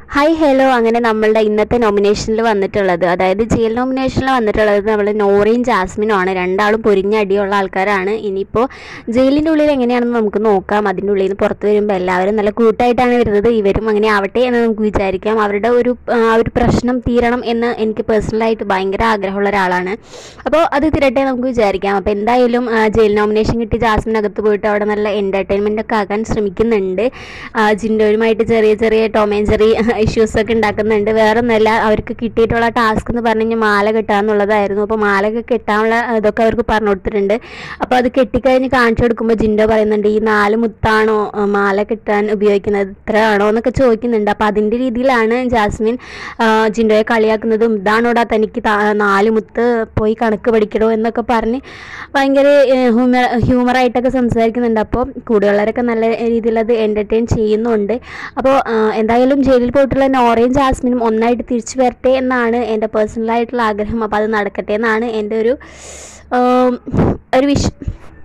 Hi hello അങ്ങനെ നമ്മളുടെ ഇന്നത്തെ നോമിനേഷനിൽ വന്നിട്ടുള്ളത്, അതായത് ജയിൽ നോമിനേഷനിൽ വന്നിട്ടുള്ളത് നമ്മൾ നോറയും ജാസ്മിനും ആണ്. രണ്ടാളും പൊരിഞ്ഞടിയുള്ള ആൾക്കാരാണ്. ഇനിയിപ്പോൾ ജയിലിൻ്റെ ഉള്ളിൽ എങ്ങനെയാണെന്ന് നമുക്ക് നോക്കാം. അതിൻ്റെ ഉള്ളിൽ നിന്ന് പുറത്ത് വരുമ്പോൾ എല്ലാവരും നല്ല കൂട്ടായിട്ടാണ് വരുന്നത്. ഇവരും അങ്ങനെ ആവട്ടെ എന്ന് നമുക്ക് വിചാരിക്കാം. അവരുടെ ഒരു പ്രശ്നം തീരണം എന്ന് എനിക്ക് പേഴ്സണലായിട്ട് ഭയങ്കര ആഗ്രഹമുള്ള ഒരാളാണ്. അപ്പോൾ അത് തീരട്ടെ നമുക്ക് വിചാരിക്കാം. അപ്പോൾ എന്തായാലും ജയിൽ നോമിനേഷൻ കിട്ടി ജാസ്മിനകത്ത് പോയിട്ട് അവിടെ നല്ല എൻ്റർടൈൻമെൻ്റ് ഒക്കെ ആക്കാൻ ശ്രമിക്കുന്നുണ്ട്. ജിൻഡോയുമായിട്ട് ചെറിയ ചെറിയ ടോം ആൻഡ് ജെറി ഇഷ്യൂസൊക്കെ ഉണ്ടാക്കുന്നുണ്ട്. വേറെ ഒന്നുമല്ല, അവർക്ക് കിട്ടിയിട്ടുള്ള ടാസ്ക് എന്ന് പറഞ്ഞു കഴിഞ്ഞാൽ മാല കെട്ടാന്നുള്ളതായിരുന്നു. അപ്പോൾ മാല കെട്ടാനുള്ള ഇതൊക്കെ അവർക്ക് പറഞ്ഞു കൊടുത്തിട്ടുണ്ട്. അപ്പോൾ അത് കെട്ടിക്കഴിഞ്ഞ് കാണിച്ചു കൊടുക്കുമ്പോൾ ജിൻഡോ പറയുന്നുണ്ട്, ഈ 4 മുത്താണോ മാല കെട്ടാൻ ഉപയോഗിക്കുന്നത്, ഇത്ര ആണോ എന്നൊക്കെ ചോദിക്കുന്നുണ്ട്. അപ്പോൾ അതിൻ്റെ രീതിയിലാണ് ജാസ്മിൻ ജിൻഡോയെ കളിയാക്കുന്നതും, ഇതാണോടാ തനിക്ക് 4 മുത്ത്, പോയി കണക്ക് പഠിക്കണോ എന്നൊക്കെ പറഞ്ഞ് ഭയങ്കര ഹ്യൂമറായിട്ടൊക്കെ സംസാരിക്കുന്നുണ്ട്. അപ്പോൾ കൂടെയുള്ളവരൊക്കെ നല്ല രീതിയിൽ അത് എൻ്റർടൈൻ ചെയ്യുന്നുണ്ട്. അപ്പോൾ എന്തായാലും ജയിലിൽ പോയിട്ടുള്ള നോറയും ജാസ്മിനും ഒന്നായിട്ട് തിരിച്ചു വരട്ടെ എന്നാണ് എൻ്റെ പേഴ്സണലായിട്ടുള്ള ആഗ്രഹം. അപ്പോൾ അത് നടക്കട്ടെ എന്നാണ് എൻ്റെ ഒരു